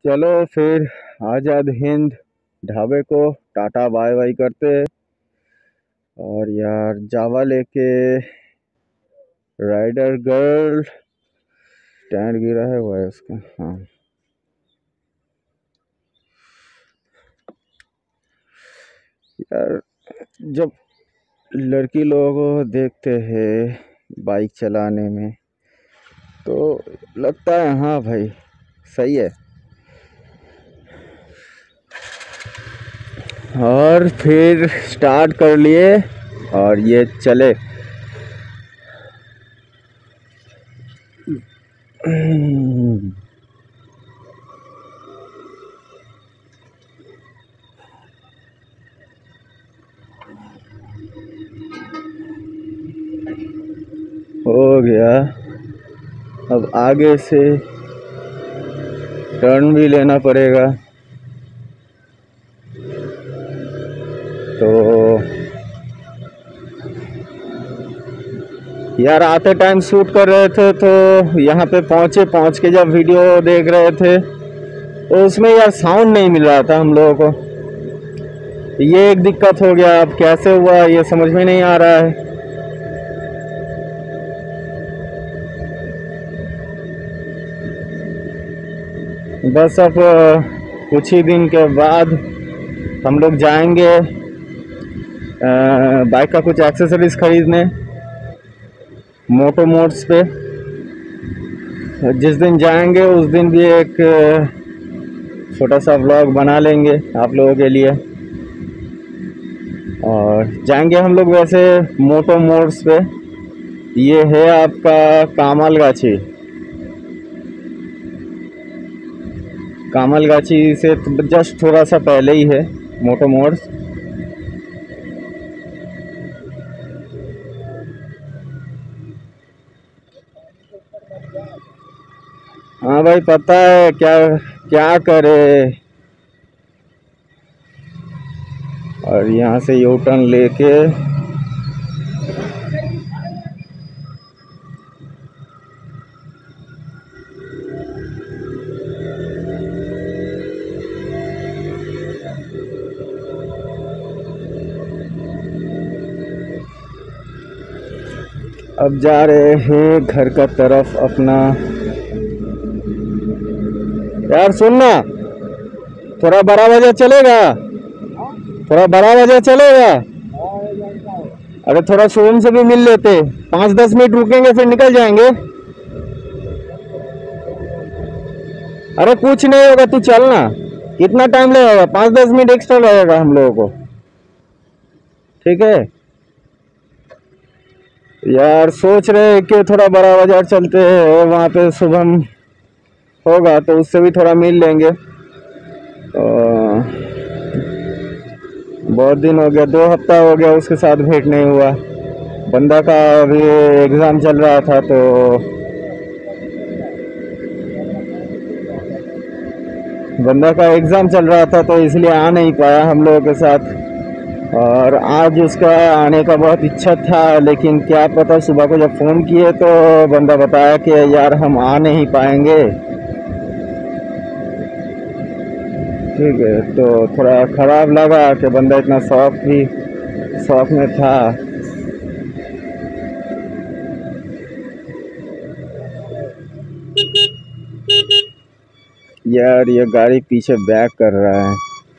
चलो फिर आज़ाद हिंद ढाबे को टाटा बाय बाय करते हैं। और यार जावा लेके राइडर गर्ल स्टैंड गिरा है वो है उसका। हाँ यार, जब लड़की लोगों को देखते हैं बाइक चलाने में तो लगता है हाँ भाई सही है। और फिर स्टार्ट कर लिए और ये चले। हो गया। अब आगे से टर्न भी लेना पड़ेगा तो यार आते टाइम शूट कर रहे थे तो यहाँ पे पहुँच के जब वीडियो देख रहे थे तो उसमें यार साउंड नहीं मिल रहा था हम लोगों को। ये एक दिक्कत हो गया। अब कैसे हुआ ये समझ में नहीं आ रहा है। बस अब कुछ ही दिन के बाद हम लोग जाएंगे बाइक का कुछ एक्सेसरीज खरीदने मोटो मोड्स पे। जिस दिन जाएंगे उस दिन भी एक छोटा सा व्लॉग बना लेंगे आप लोगों के लिए। और जाएंगे हम लोग वैसे मोटो मोड्स पे। ये है आपका कामलगाची से जस्ट थोड़ा सा पहले ही है मोटो मोड्स। हाँ भाई पता है क्या क्या करे। और यहाँ से यू टर्न लेके अब जा रहे हैं घर का तरफ अपना। यार सुनना, थोड़ा बड़ा वजह चलेगा, थोड़ा बड़ा वजह चलेगा। अरे थोड़ा शोरूम से भी मिल लेते, 5-10 मिनट रुकेंगे फिर निकल जाएंगे। अरे कुछ नहीं होगा, तू चलना। कितना टाइम लगेगा? 5-10 मिनट एक्स्ट्रा लगेगा हम लोगों को, ठीक है। यार सोच रहे हैं कि थोड़ा बड़ा बाजार चलते हैं और वहाँ पे शुभम होगा तो उससे भी थोड़ा मिल लेंगे। तो बहुत दिन हो गया, 2 हफ्ता हो गया उसके साथ भेंट नहीं हुआ। बंदा का अभी एग्ज़ाम चल रहा था तो इसलिए आ नहीं पाया हम लोगों के साथ। और आज उसका आने का बहुत इच्छा था, लेकिन क्या पता सुबह को जब फ़ोन किए तो बंदा बताया कि यार हम आ नहीं पाएंगे। ठीक है, तो थोड़ा ख़राब लगा कि बंदा इतना शौक में था। यार ये गाड़ी पीछे बैक कर रहा है।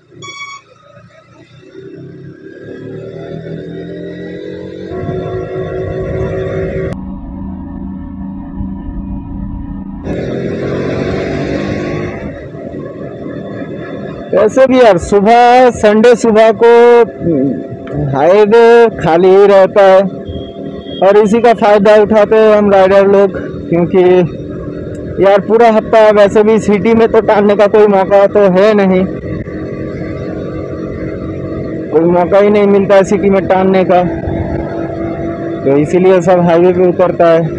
वैसे भी यार सुबह संडे सुबह को हाईवे खाली ही रहता है और इसी का फ़ायदा उठाते हैं हम राइडर लोग। क्योंकि यार पूरा हफ्ता वैसे भी सिटी में तो टालने का कोई मौका तो है नहीं, कोई मौका ही नहीं मिलता है सिटी में टालने का, तो इसीलिए सब हाईवे पे उतरता है।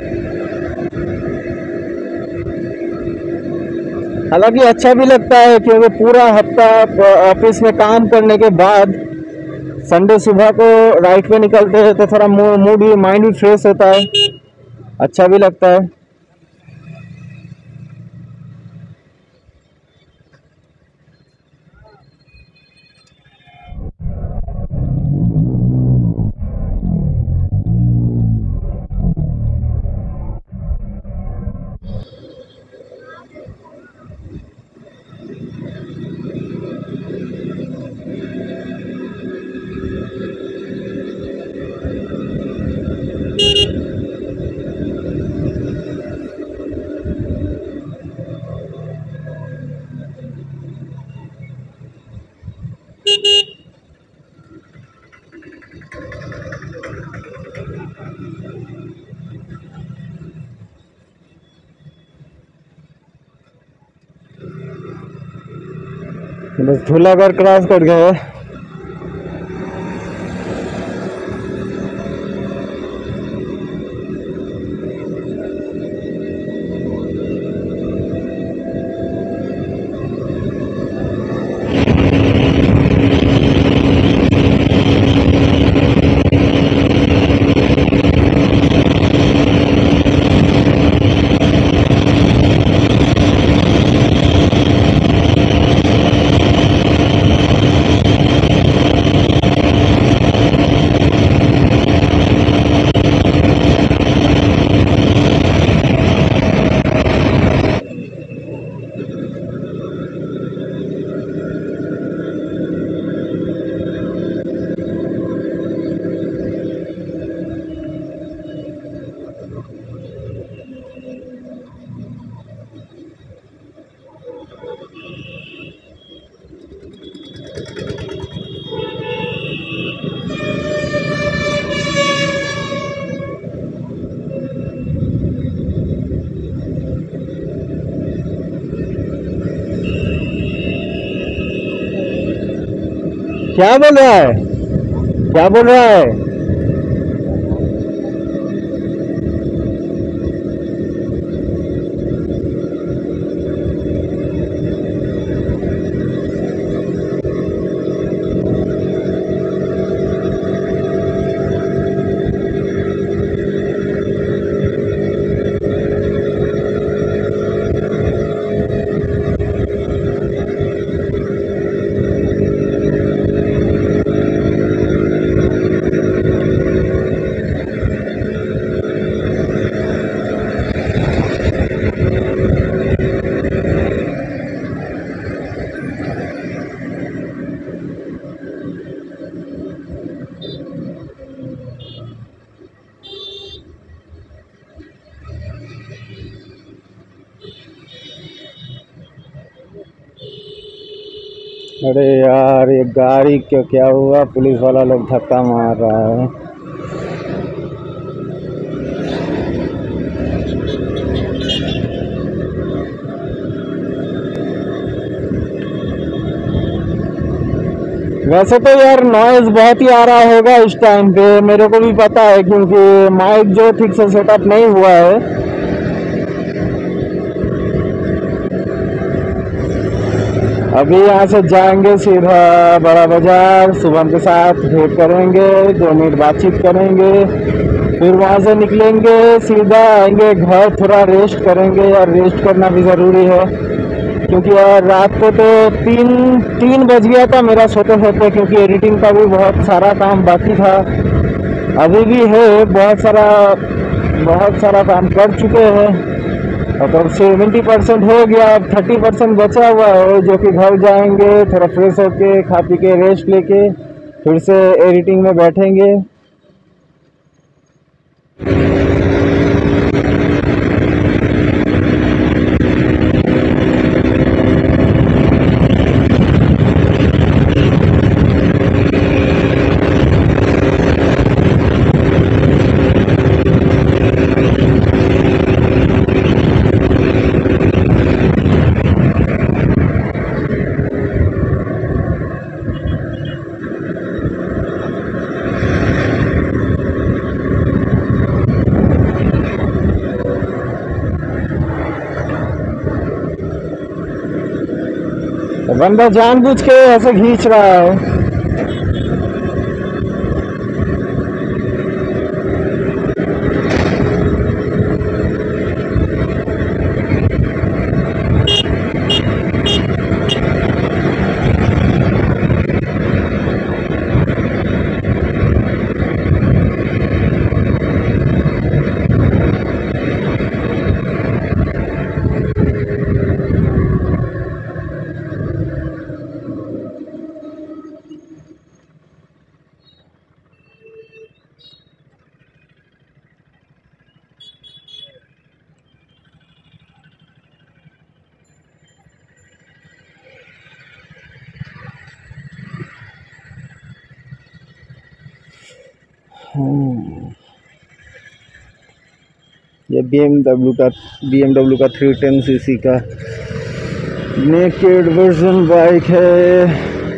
हालांकि अच्छा भी लगता है क्योंकि पूरा हफ्ता ऑफिस में काम करने के बाद संडे सुबह को राइड पे निकलते हैं तो थोड़ा मूड भी माइंड भी फ्रेश होता है, अच्छा भी लगता है। बस झूलाघर क्रॉस कर गए। क्या बोल रहा है, क्या बोल रहा है? अरे यार, ये गाड़ी क्यों, क्या हुआ? पुलिस वाला लोग धक्का मार रहा है। वैसे तो यार नॉइज बहुत ही आ रहा होगा इस टाइम पे, मेरे को भी पता है, क्योंकि माइक जो ठीक से सेटअप नहीं हुआ है। अभी यहाँ से जाएंगे सीधा बड़ा बाजार, शुभम के साथ भेंट करेंगे, 2 मिनट बातचीत करेंगे, फिर वहाँ से निकलेंगे, सीधा आएंगे घर, थोड़ा रेस्ट करेंगे। और रेस्ट करना भी ज़रूरी है, क्योंकि यार रात को तो 3 बज गया था मेरा सोते सोते, क्योंकि एडिटिंग का भी बहुत सारा काम बाकी था, अभी भी है, बहुत सारा काम कर चुके हैं। और तो 70% हो गया, अब 30% बचा हुआ है, जो कि घर जाएंगे, थोड़ा फ्रेश होके, खा पी के, रेस्ट लेके फिर से एडिटिंग में बैठेंगे। बंदा जानबूझ के ऐसे खींच रहा है। ये BMW का 310 cc का नेकेड वर्जन बाइक है।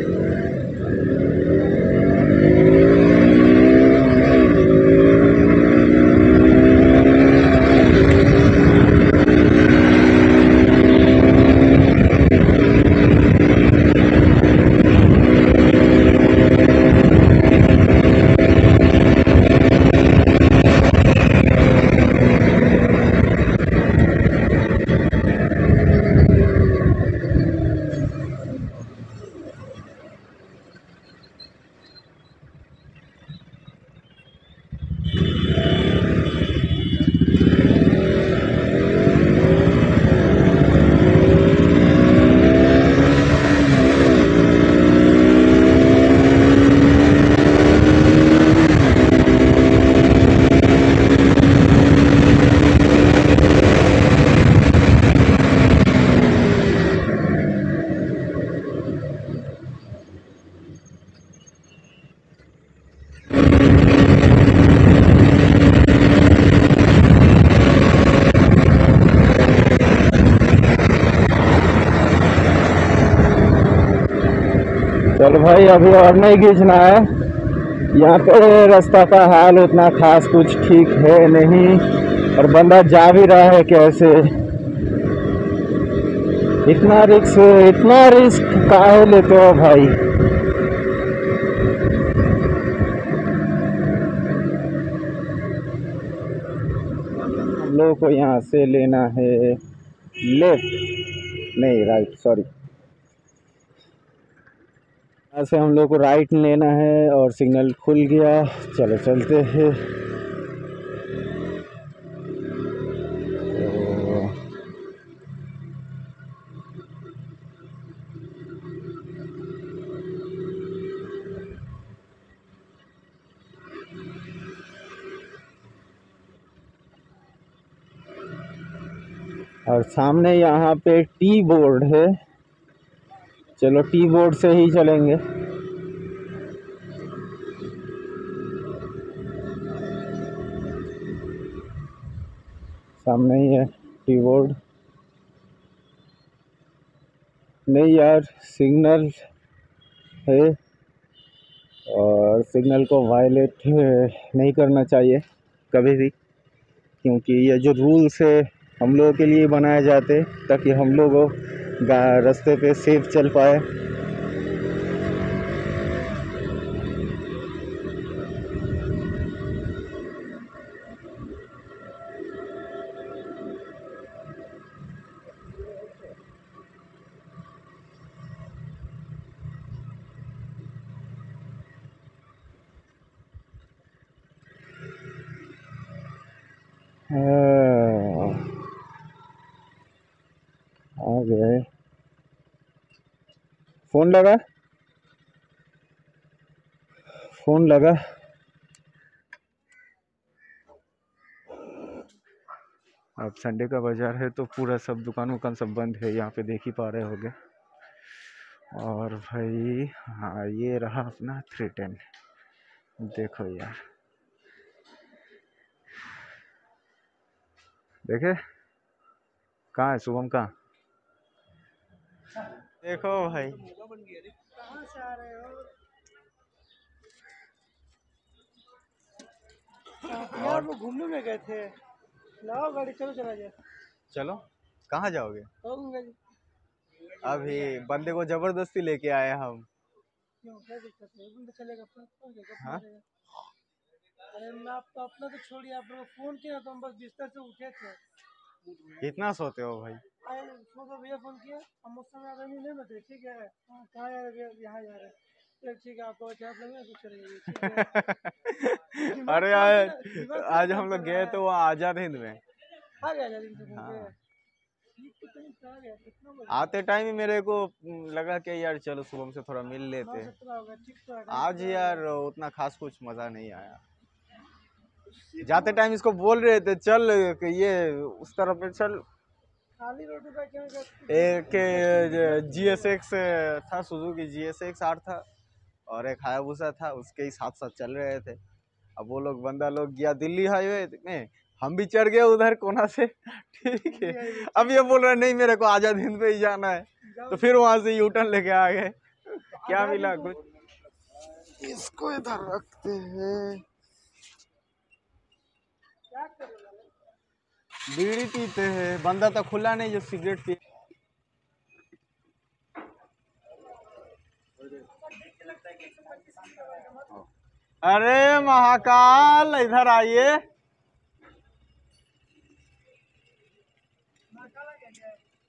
चलो भाई अभी और नहीं खींचना है। यहाँ पे रास्ता का हाल उतना खास कुछ ठीक है नहीं, और बंदा जा भी रहा है कैसे। इतना रिस्क काहे लेते हो भाई। हम लोगों को यहाँ से लेना है लेफ्ट, नहीं राइट, सॉरी। यहाँ से हम लोग को राइट लेना है और सिग्नल खुल गया। चलो चलते हैं। और सामने यहाँ पे टी बोर्ड है। चलो टी बोर्ड से ही चलेंगे। सामने ही है टी बोर्ड। नहीं यार, सिग्नल है और सिग्नल को वायलेट नहीं करना चाहिए कभी भी, क्योंकि ये जो रूल्स है हम लोगों के लिए बनाए जाते ताकि हम लोग रास्ते पे सेफ चल पाए। आ गए। फोन लगा। अब संडे का बाजार है तो पूरा सब दुकान वुकान सब बंद है, यहाँ पे देख ही पा रहे होगे। और भाई हाँ, ये रहा अपना 310। देखो यार, देखे कहाँ है शुभम, कहाँ? देखो भाई, कहाँ से आ रहे हो? यार वो घूमने में गए थे। लाओ गाड़ी, चलो चला जाए। चलो कहाँ जाओगे? जी। अभी बंदे को जबरदस्ती लेके आए हम। क्यों, क्या दिक्कत है? तो चलेगा हाँ? अरे मैं आप तो अपना तो छोड़िए, आप लोग फोन किया तो हम बस बिस्तर से उठे थे। कितना सोते हो भाई? आए तो भैया फोन किया, हम उस समय आगे नहीं बते। ठीक है, कहाँ जा रहे? यहाँ जा रहे। ठीक है, आपको क्या लगे कुछ चलेंगे। ठीक है। अरे आज हम लोग गए तो वहाँ आजाद हिंद में। आ गया दिन हाँ। से आते टाइम ही मेरे को लगा कि यार चलो शुभम से थोड़ा मिल लेते। आज यार उतना खास कुछ मजा नहीं आया। जाते टाइम इसको बोल रहे थे चल कि ये उस तरफ पे चल। खाली रोड पे एक GSX था, सुजुकी GSX R था, और एक हायाबुसा था, उसके ही साथ साथ चल रहे थे। अब वो लोग बंदा लोग गया दिल्ली हाईवे में, हम भी चढ़ गए उधर कोना से, ठीक है। अब ये बोल रहा है नहीं मेरे को आजाद हिंद पे ही जाना है, तो फिर वहां से यू टर्न लेके आ गए। क्या मिला कुछ? इसको इधर रखते हैं। बीड़ी पीते हैं, बंदा तो खुला नहीं जो सिगरेट पी। अरे महाकाल इधर आइए।